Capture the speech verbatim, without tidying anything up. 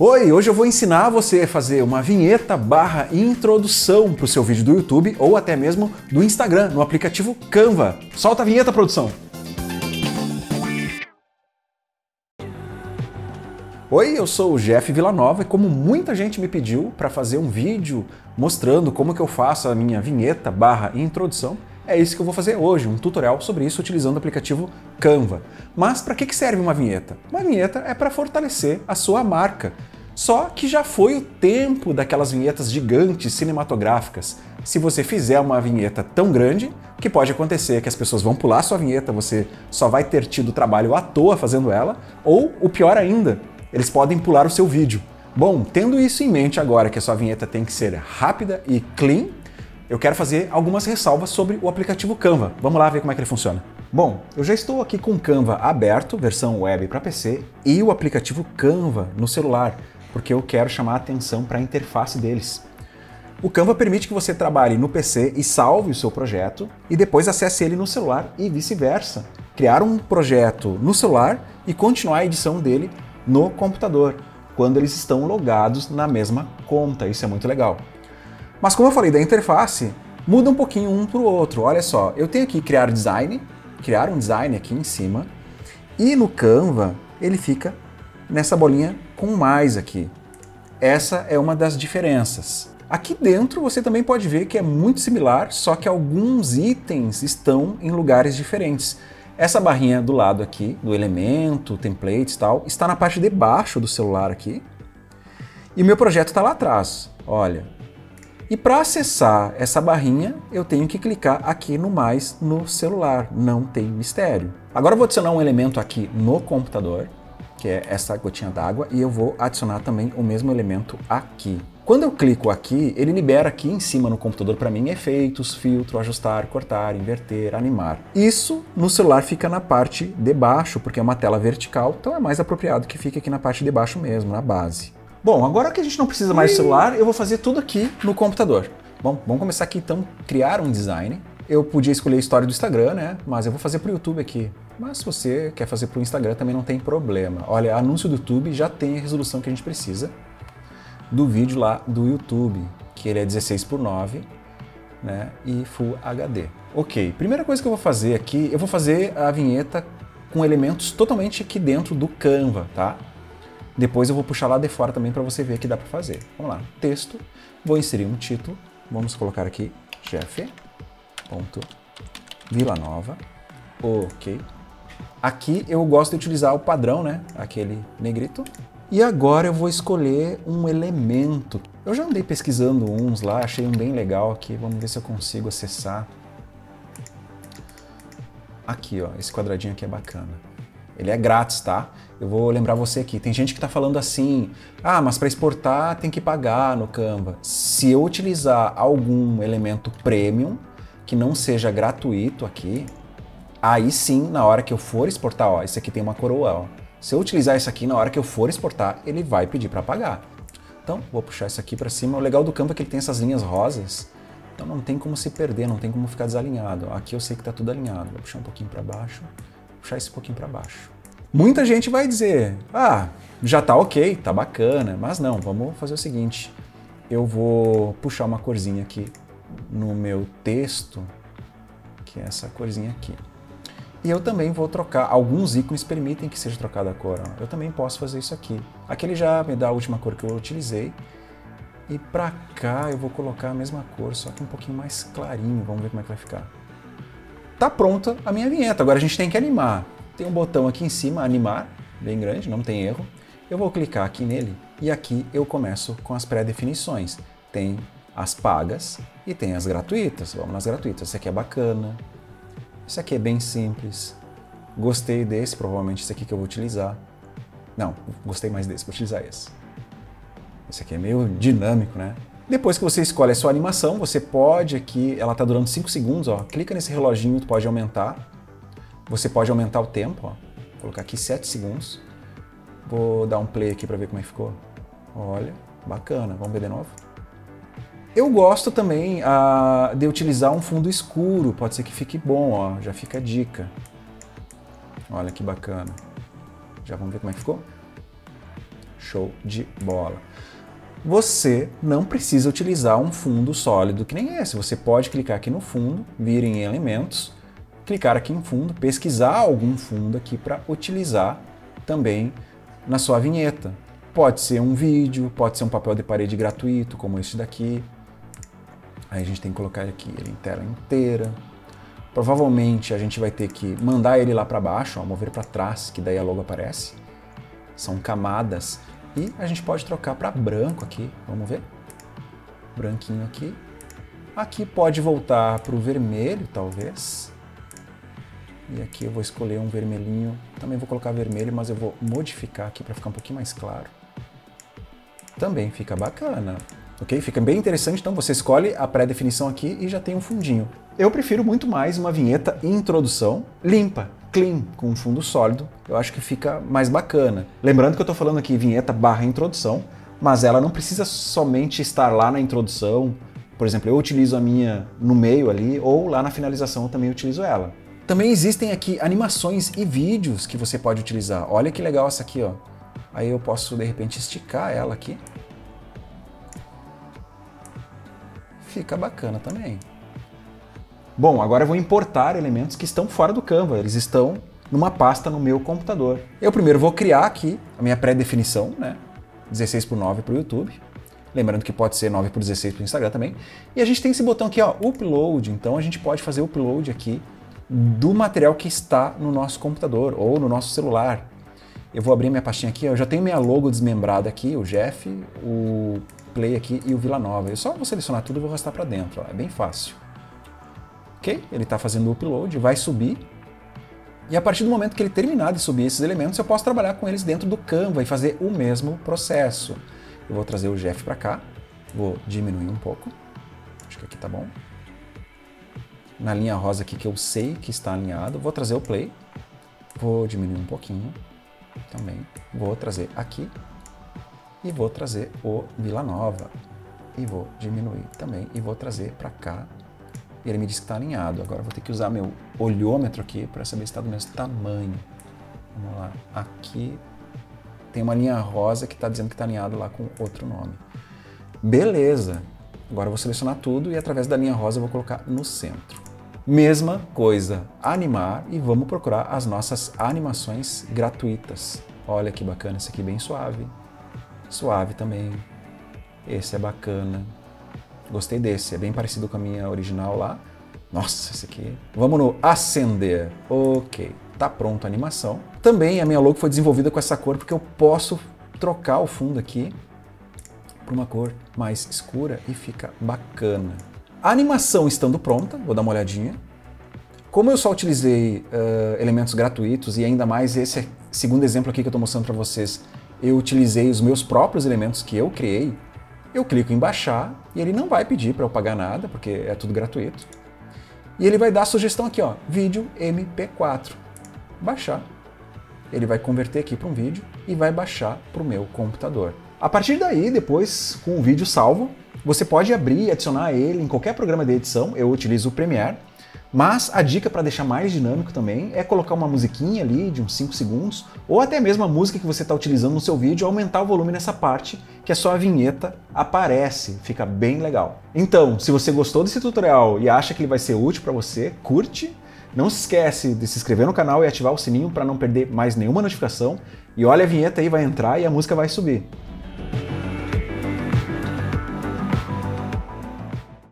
Oi, hoje eu vou ensinar você a fazer uma vinheta barra introdução para o seu vídeo do YouTube ou até mesmo do Instagram, no aplicativo Canva. Solta a vinheta, produção! Oi, eu sou o Jeff Villanova e como muita gente me pediu para fazer um vídeo mostrando como que eu faço a minha vinheta barra introdução, é isso que eu vou fazer hoje, um tutorial sobre isso utilizando o aplicativo Canva. Mas para que que serve uma vinheta? Uma vinheta é para fortalecer a sua marca. Só que já foi o tempo daquelas vinhetas gigantes cinematográficas. Se você fizer uma vinheta tão grande, o que pode acontecer é que as pessoas vão pular a sua vinheta, você só vai ter tido trabalho à toa fazendo ela, ou o pior ainda, eles podem pular o seu vídeo. Bom, tendo isso em mente agora que a sua vinheta tem que ser rápida e clean, eu quero fazer algumas ressalvas sobre o aplicativo Canva. Vamos lá ver como é que ele funciona. Bom, eu já estou aqui com o Canva aberto, versão web para P C, e o aplicativo Canva no celular, porque eu quero chamar a atenção para a interface deles. O Canva permite que você trabalhe no P C e salve o seu projeto, e depois acesse ele no celular e vice-versa. Criar um projeto no celular e continuar a edição dele no computador, quando eles estão logados na mesma conta. Isso é muito legal. Mas como eu falei da interface, muda um pouquinho um para o outro. Olha só, eu tenho aqui criar design, criar um design aqui em cima, e no Canva ele fica nessa bolinha com mais aqui. Essa é uma das diferenças. Aqui dentro você também pode ver que é muito similar, só que alguns itens estão em lugares diferentes. Essa barrinha do lado aqui, do elemento, templates e tal, está na parte de baixo do celular aqui. E o meu projeto está lá atrás, olha. E para acessar essa barrinha, eu tenho que clicar aqui no mais no celular, não tem mistério. Agora eu vou adicionar um elemento aqui no computador, que é essa gotinha d'água, e eu vou adicionar também o mesmo elemento aqui. Quando eu clico aqui, ele libera aqui em cima no computador para mim efeitos, filtro, ajustar, cortar, inverter, animar. Isso no celular fica na parte de baixo, porque é uma tela vertical, então é mais apropriado que fique aqui na parte de baixo mesmo, na base. Bom, agora que a gente não precisa mais do celular, eu vou fazer tudo aqui no computador. Bom, vamos começar aqui então, criar um design. Eu podia escolher a história do Instagram, né? Mas eu vou fazer para o YouTube aqui. Mas se você quer fazer para o Instagram também não tem problema. Olha, anúncio do YouTube já tem a resolução que a gente precisa do vídeo lá do YouTube, que ele é dezesseis por nove, né? E Full H D. Ok, primeira coisa que eu vou fazer aqui, eu vou fazer a vinheta com elementos totalmente aqui dentro do Canva, tá? Depois eu vou puxar lá de fora também para você ver que dá para fazer. Vamos lá, texto, vou inserir um título, vamos colocar aqui Jeff ponto Villanova, ok. Aqui eu gosto de utilizar o padrão, né, aquele negrito. E agora eu vou escolher um elemento. Eu já andei pesquisando uns lá, achei um bem legal aqui, vamos ver se eu consigo acessar. Aqui, ó, esse quadradinho aqui é bacana. Ele é grátis, tá? Eu vou lembrar você aqui, tem gente que tá falando assim, ah, mas para exportar tem que pagar no Canva. Se eu utilizar algum elemento premium, que não seja gratuito aqui, aí sim, na hora que eu for exportar, ó, esse aqui tem uma coroa, ó. Se eu utilizar isso aqui, na hora que eu for exportar, ele vai pedir para pagar. Então, vou puxar isso aqui para cima. O legal do Canva é que ele tem essas linhas rosas, então não tem como se perder, não tem como ficar desalinhado. Aqui eu sei que tá tudo alinhado. Vou puxar um pouquinho para baixo, puxar esse pouquinho para baixo. Muita gente vai dizer, ah, já tá ok, tá bacana, mas não, vamos fazer o seguinte, eu vou puxar uma corzinha aqui no meu texto, que é essa corzinha aqui. E eu também vou trocar, alguns ícones permitem que seja trocada a cor, ó. Eu também posso fazer isso aqui. Aqui ele já me dá a última cor que eu utilizei, e pra cá eu vou colocar a mesma cor, só que um pouquinho mais clarinho, vamos ver como é que vai ficar. Tá pronta a minha vinheta, agora a gente tem que animar. Tem um botão aqui em cima, animar, bem grande, não tem erro. Eu vou clicar aqui nele e aqui eu começo com as pré-definições. Tem as pagas e tem as gratuitas. Vamos nas gratuitas. Esse aqui é bacana. Esse aqui é bem simples. Gostei desse, provavelmente esse aqui que eu vou utilizar. Não, gostei mais desse, vou utilizar esse. Esse aqui é meio dinâmico, né? Depois que você escolhe a sua animação, você pode aqui, ela está durando cinco segundos, ó. Clica nesse reloginho, tu pode aumentar. Você pode aumentar o tempo, ó. Vou colocar aqui sete segundos. Vou dar um play aqui para ver como é que ficou. Olha, bacana. Vamos ver de novo. Eu gosto também uh, de utilizar um fundo escuro. Pode ser que fique bom, ó. Já fica a dica. Olha que bacana. Já vamos ver como é que ficou? Show de bola. Você não precisa utilizar um fundo sólido que nem esse. Você pode clicar aqui no fundo, vir em elementos, clicar aqui em fundo, pesquisar algum fundo aqui para utilizar também na sua vinheta. Pode ser um vídeo, pode ser um papel de parede gratuito, como esse daqui. Aí a gente tem que colocar aqui ele em tela inteira. Provavelmente a gente vai ter que mandar ele lá para baixo, ó, mover para trás, que daí a logo aparece. São camadas. E a gente pode trocar para branco aqui, vamos ver? Branquinho aqui. Aqui pode voltar para o vermelho, talvez. E aqui eu vou escolher um vermelhinho. Também vou colocar vermelho, mas eu vou modificar aqui para ficar um pouquinho mais claro. Também fica bacana. Ok? Fica bem interessante, então você escolhe a pré-definição aqui e já tem um fundinho. Eu prefiro muito mais uma vinheta introdução limpa, clean, com um fundo sólido. Eu acho que fica mais bacana. Lembrando que eu estou falando aqui vinheta barra introdução, mas ela não precisa somente estar lá na introdução. Por exemplo, eu utilizo a minha no meio ali, ou lá na finalização eu também utilizo ela. Também existem aqui animações e vídeos que você pode utilizar. Olha que legal essa aqui, ó. Aí eu posso, de repente, esticar ela aqui. Fica bacana também. Bom, agora eu vou importar elementos que estão fora do Canva. Eles estão numa pasta no meu computador. Eu primeiro vou criar aqui a minha pré-definição, né? dezesseis por nove para o YouTube. Lembrando que pode ser nove por dezesseis para o Instagram também. E a gente tem esse botão aqui, ó, Upload. Então a gente pode fazer o upload aqui do material que está no nosso computador ou no nosso celular. Eu vou abrir minha pastinha aqui, ó. Eu já tenho minha logo desmembrada aqui, o Jeff, o Play aqui e o Vila Nova. Eu só vou selecionar tudo e vou arrastar para dentro, ó. É bem fácil. Ok? Ele está fazendo o upload, vai subir. E a partir do momento que ele terminar de subir esses elementos, eu posso trabalhar com eles dentro do Canva e fazer o mesmo processo. Eu vou trazer o Jeff para cá, vou diminuir um pouco. Acho que aqui tá bom. Na linha rosa aqui que eu sei que está alinhado, vou trazer o Play. Vou diminuir um pouquinho também. Vou trazer aqui. E vou trazer o Vila Nova. E vou diminuir também. E vou trazer para cá. E ele me diz que está alinhado. Agora eu vou ter que usar meu olhômetro aqui para saber se está do mesmo tamanho. Vamos lá. Aqui tem uma linha rosa que está dizendo que está alinhado lá com outro nome. Beleza. Agora eu vou selecionar tudo e através da linha rosa eu vou colocar no centro. Mesma coisa. Animar e vamos procurar as nossas animações gratuitas. Olha que bacana. Esse aqui bem suave. Suave também. Esse é bacana. Gostei desse, é bem parecido com a minha original lá. Nossa, esse aqui. Vamos no acender. Ok, tá pronto a animação. Também a minha logo foi desenvolvida com essa cor porque eu posso trocar o fundo aqui para uma cor mais escura e fica bacana. A animação estando pronta, vou dar uma olhadinha. Como eu só utilizei uh, elementos gratuitos e ainda mais esse segundo exemplo aqui que eu estou mostrando para vocês, eu utilizei os meus próprios elementos que eu criei. Eu clico em baixar e ele não vai pedir para eu pagar nada, porque é tudo gratuito. E ele vai dar a sugestão aqui, ó, vídeo M P quatro. Baixar. Ele vai converter aqui para um vídeo e vai baixar para o meu computador. A partir daí, depois, com o vídeo salvo, você pode abrir e adicionar ele em qualquer programa de edição. Eu utilizo o Premiere. Mas a dica para deixar mais dinâmico também é colocar uma musiquinha ali de uns cinco segundos, ou até mesmo a música que você está utilizando no seu vídeo, aumentar o volume nessa parte que a sua vinheta aparece, fica bem legal. Então, se você gostou desse tutorial e acha que ele vai ser útil para você, curte, não se esquece de se inscrever no canal e ativar o sininho para não perder mais nenhuma notificação, e olha a vinheta aí, vai entrar e a música vai subir.